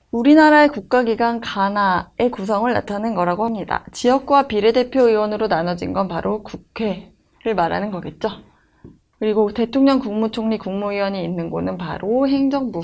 우리나라의 국가기관 가나의 구성을 나타낸 거라고 합니다. 지역구와 비례대표 의원으로 나눠진 건 바로 국회를 말하는 거겠죠. 그리고 대통령, 국무총리, 국무위원이 있는 곳은 바로 행정부,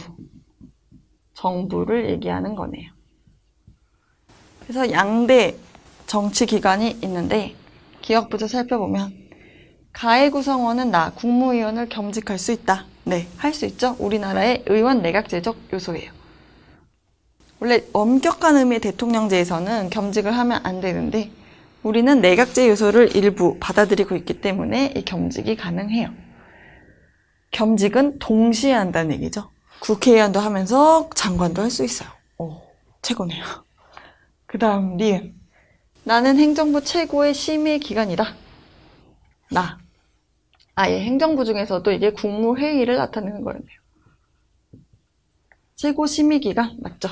정부를 얘기하는 거네요. 그래서 양대 정치기관이 있는데 기억부터 살펴보면 가의 구성원은 나, 국무위원을 겸직할 수 있다. 네, 할 수 있죠. 우리나라의 의원 내각제적 요소예요. 원래 엄격한 의미의 대통령제에서는 겸직을 하면 안 되는데 우리는 내각제 요소를 일부 받아들이고 있기 때문에 이 겸직이 가능해요. 겸직은 동시에 한다는 얘기죠. 국회의원도 하면서 장관도 할 수 있어요. 오, 최고네요. 그 다음 리은. 나는 행정부 최고의 심의 기관이다. 나. 아예 행정부 중에서도 이게 국무회의를 나타내는 거였네요. 최고 심의기관 맞죠?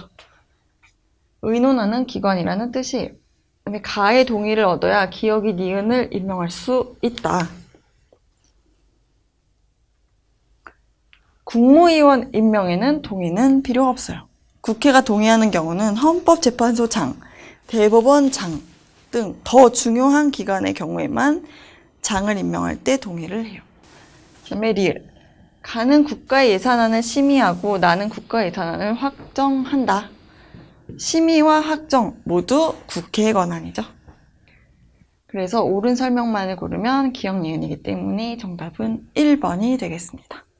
의논하는 기관이라는 뜻이에요. 그다음에 가의 동의를 얻어야 기역이 니은을 임명할 수 있다. 국무위원 임명에는 동의는 필요 없어요. 국회가 동의하는 경우는 헌법재판소장, 대법원장 등 더 중요한 기관의 경우에만 장을 임명할 때 동의를 해요. 그다음에 리을. 가는 국가의 예산안을 심의하고 나는 국가 예산안을 확정한다. 심의와 확정 모두 국회의 권한이죠. 그래서 옳은 설명만을 고르면 기역 니은이기 때문에 정답은 1번이 되겠습니다.